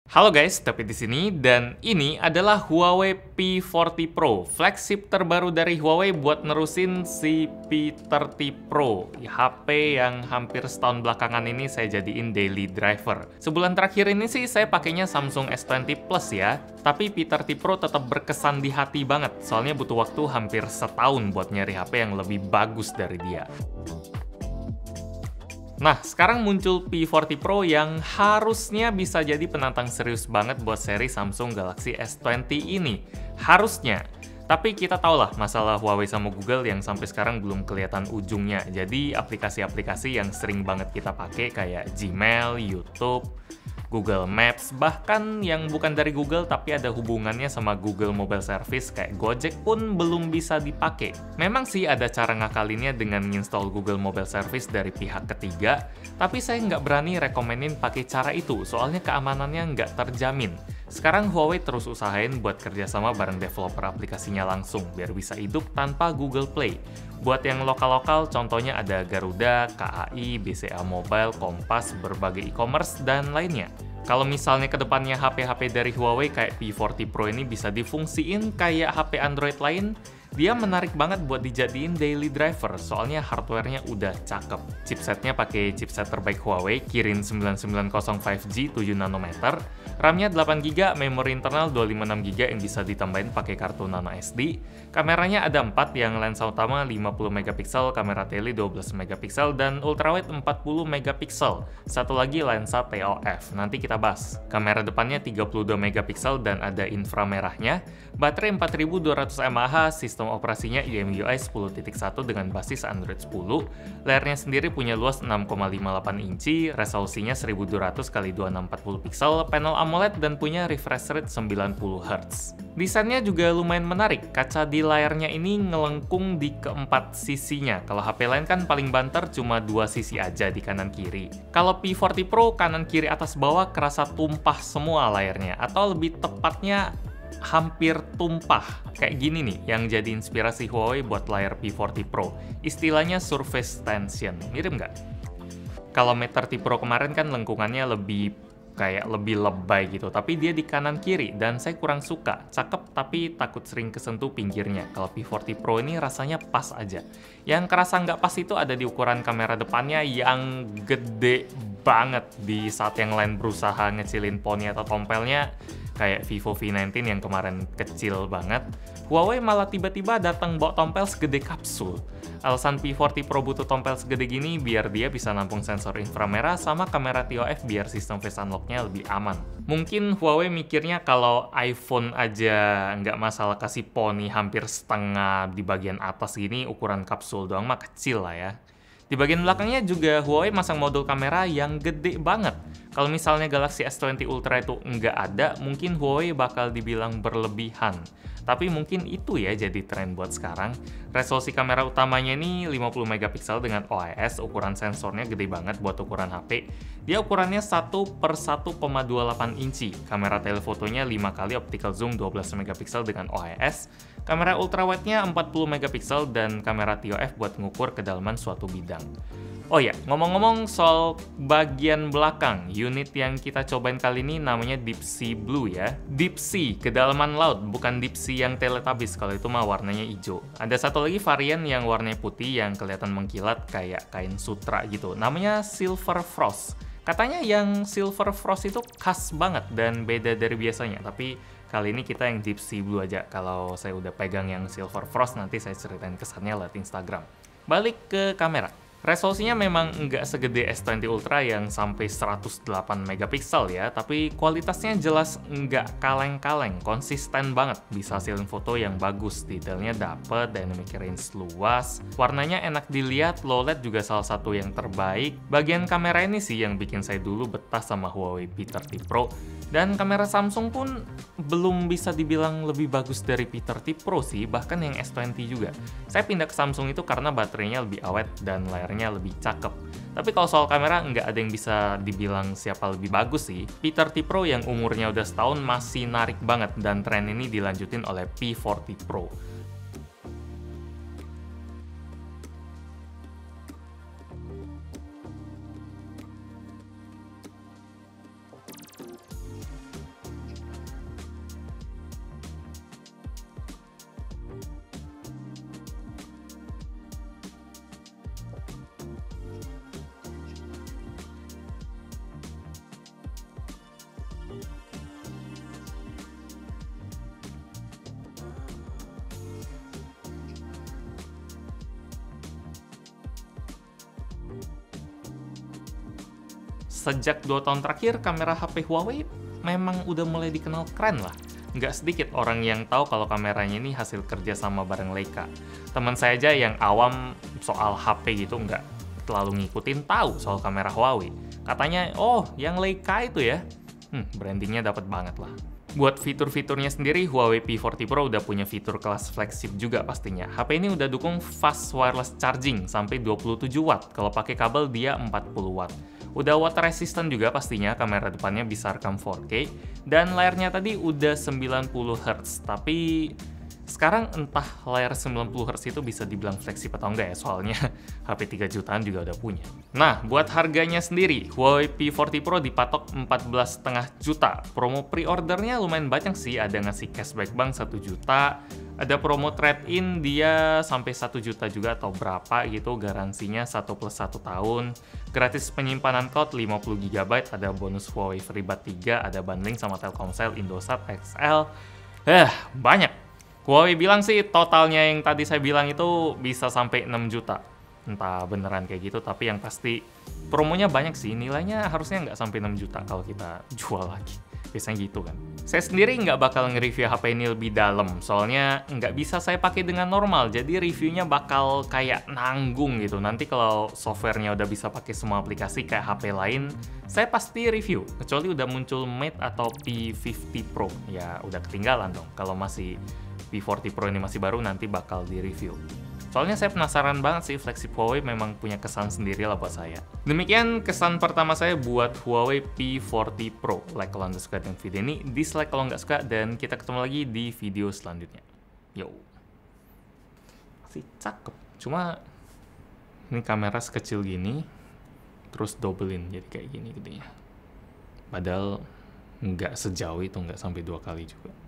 Halo guys, Tapi di sini dan ini adalah Huawei P40 Pro, flagship terbaru dari Huawei buat nerusin si P30 Pro, HP yang hampir setahun belakangan ini saya jadiin daily driver. Sebulan terakhir ini sih saya pakainya Samsung S20 Plus ya, tapi P30 Pro tetap berkesan di hati banget, soalnya butuh waktu hampir setahun buat nyari HP yang lebih bagus dari dia. Nah, sekarang muncul P40 Pro yang harusnya bisa jadi penantang serius banget buat seri Samsung Galaxy S20 ini. Harusnya. Tapi kita tahu lah masalah Huawei sama Google yang sampai sekarang belum kelihatan ujungnya. Jadi aplikasi-aplikasi yang sering banget kita pakai kayak Gmail, YouTube, Google Maps, bahkan yang bukan dari Google tapi ada hubungannya sama Google Mobile Service kayak Gojek pun belum bisa dipakai. Memang sih ada cara ngakalinnya dengan menginstall Google Mobile Service dari pihak ketiga, tapi saya nggak berani rekomenin pakai cara itu, soalnya keamanannya nggak terjamin. Sekarang Huawei terus usahain buat kerjasama bareng developer aplikasinya langsung, biar bisa hidup tanpa Google Play. Buat yang lokal-lokal, contohnya ada Garuda, KAI, BCA Mobile, Kompas, berbagai e-commerce, dan lainnya. Kalau misalnya kedepannya HP-HP dari Huawei kayak P40 Pro ini bisa difungsiin kayak HP Android lain, dia menarik banget buat dijadiin daily driver, soalnya hardware-nya udah cakep. Chipsetnya pakai chipset terbaik Huawei, Kirin 9905 5G 7 nanometer, RAM-nya 8GB, memori internal 256GB yang bisa ditambahin pakai kartu nano SD. Kameranya ada 4, yang lensa utama 50MP, kamera tele 12MP, dan ultrawide 40MP. Satu lagi lensa TOF, nanti kita bahas. Kamera depannya 32MP dan ada inframerahnya, baterai 4200 mAh, sistem operasinya EMUI 10.1 dengan basis Android 10. Layarnya sendiri punya luas 6,58 inci, resolusinya 1200x2640 pixel, panel AMOLED dan punya refresh rate 90Hz. Desainnya juga lumayan menarik, kaca di layarnya ini ngelengkung di keempat sisinya. Kalau HP lain kan paling banter cuma dua sisi aja di kanan kiri. Kalau P40 Pro kanan kiri atas bawah kerasa tumpah semua layarnya, atau lebih tepatnya hampir tumpah. Kayak gini nih yang jadi inspirasi Huawei buat layar P40 Pro. Istilahnya surface tension. Mirip nggak? Kalau Mate 30 Pro kemarin kan lengkungannya lebih lebay gitu, tapi dia di kanan kiri dan saya kurang suka. Cakep tapi takut sering kesentuh pinggirnya. Kalau P40 Pro ini rasanya pas aja. Yang kerasa nggak pas itu ada di ukuran kamera depannya yang gede banget. Di saat yang lain berusaha ngecilin poni atau tompelnya kayak Vivo V19 yang kemarin kecil banget, Huawei malah tiba-tiba datang bawa tompel segede kapsul. Alasan P40 Pro butuh tompel segede gini biar dia bisa nampung sensor inframerah sama kamera TOF biar sistem face unlock-nya lebih aman. Mungkin Huawei mikirnya kalau iPhone aja nggak masalah kasih poni hampir setengah di bagian atas gini, ukuran kapsul doang mah kecil lah ya. Di bagian belakangnya juga Huawei masang modul kamera yang gede banget. Kalau misalnya Galaxy S20 Ultra itu nggak ada, mungkin Huawei bakal dibilang berlebihan. Tapi mungkin itu ya jadi tren buat sekarang. Resolusi kamera utamanya ini 50MP dengan OIS, ukuran sensornya gede banget buat ukuran HP. Dia ukurannya 1/1,28 inci. Kamera telefotonya 5 kali optical zoom 12MP dengan OIS. Kamera ultrawide-nya 40MP dan kamera TOF buat ngukur kedalaman suatu bidang. Oh ya, ngomong-ngomong soal bagian belakang, unit yang kita cobain kali ini namanya Deep Sea Blue ya. Deep Sea, kedalaman laut, bukan Deep Sea yang Teletubbies, kalau itu mah warnanya hijau. Ada satu lagi varian yang warnanya putih yang kelihatan mengkilat kayak kain sutra gitu, namanya Silver Frost. Katanya yang Silver Frost itu khas banget dan beda dari biasanya, tapi kali ini kita yang Deep Sea Blue aja. Kalau saya udah pegang yang Silver Frost, nanti saya ceritain kesannya lewat Instagram. Balik ke kamera. Resolusinya memang nggak segede S20 Ultra yang sampai 108MP ya, tapi kualitasnya jelas nggak kaleng-kaleng, konsisten banget, bisa hasilin foto yang bagus, detailnya dapet, dynamic range luas, warnanya enak dilihat, low LED juga salah satu yang terbaik. Bagian kamera ini sih yang bikin saya dulu betah sama Huawei P30 Pro, dan kamera Samsung pun belum bisa dibilang lebih bagus dari P30 Pro sih, bahkan yang S20 juga. Saya pindah ke Samsung itu karena baterainya lebih awet dan layarnya lebih cakep. Tapi kalau soal kamera nggak ada yang bisa dibilang siapa lebih bagus sih. P30 Pro yang umurnya udah setahun masih narik banget dan tren ini dilanjutin oleh P40 Pro. sejak 2 tahun terakhir, kamera HP Huawei memang udah mulai dikenal keren lah. Nggak sedikit orang yang tahu kalau kameranya ini hasil kerja sama bareng Leica. Teman saya aja yang awam soal HP gitu nggak terlalu ngikutin tahu soal kamera Huawei. Katanya, oh yang Leica itu ya. Brandingnya dapat banget lah. Buat fitur-fiturnya sendiri, Huawei P40 Pro udah punya fitur kelas flagship juga pastinya. HP ini udah dukung fast wireless charging sampai 27 watt. Kalau pakai kabel dia 40 watt. Udah water resistant juga pastinya, kamera depannya bisa rekam 4K. Dan layarnya tadi udah 90 Hz. Tapi sekarang entah layar 90 Hz itu bisa dibilang flagship atau enggak ya, soalnya HP 3 jutaan juga udah punya. Nah, buat harganya sendiri, Huawei P40 Pro dipatok 14,5 juta. Promo pre-ordernya lumayan banyak sih, ada ngasih cashback bank 1 juta, ada promo trade-in dia sampai 1 juta juga atau berapa gitu, garansinya 1 + 1 tahun, gratis penyimpanan cloud 50 GB, ada bonus Huawei FreeBuds 3, ada bundling sama Telkomsel, Indosat, XL, banyak. Huawei bilang sih totalnya yang tadi saya bilang itu bisa sampai 6 juta. Entah beneran kayak gitu, tapi yang pasti promonya banyak sih. Nilainya harusnya nggak sampai 6 juta kalau kita jual lagi. Biasanya gitu kan. Saya sendiri nggak bakal nge-review HP ini lebih dalam, soalnya nggak bisa saya pakai dengan normal, jadi reviewnya bakal kayak nanggung gitu. Nanti kalau softwarenya udah bisa pakai semua aplikasi kayak HP lain, saya pasti review. Kecuali udah muncul Mate atau P50 Pro, ya udah ketinggalan dong. Kalau masih P40 Pro ini masih baru, nanti bakal di-review. Soalnya saya penasaran banget sih, flagship Huawei memang punya kesan sendiri lah buat saya. Demikian kesan pertama saya buat Huawei P40 Pro. Like kalau Anda suka dengan video ini, dislike kalau nggak suka, dan kita ketemu lagi di video selanjutnya. Yo. Masih cakep. Cuma ini kamera sekecil gini, terus dobelin jadi kayak gini gedenya. Padahal nggak sejauh itu, nggak sampai 2 kali juga.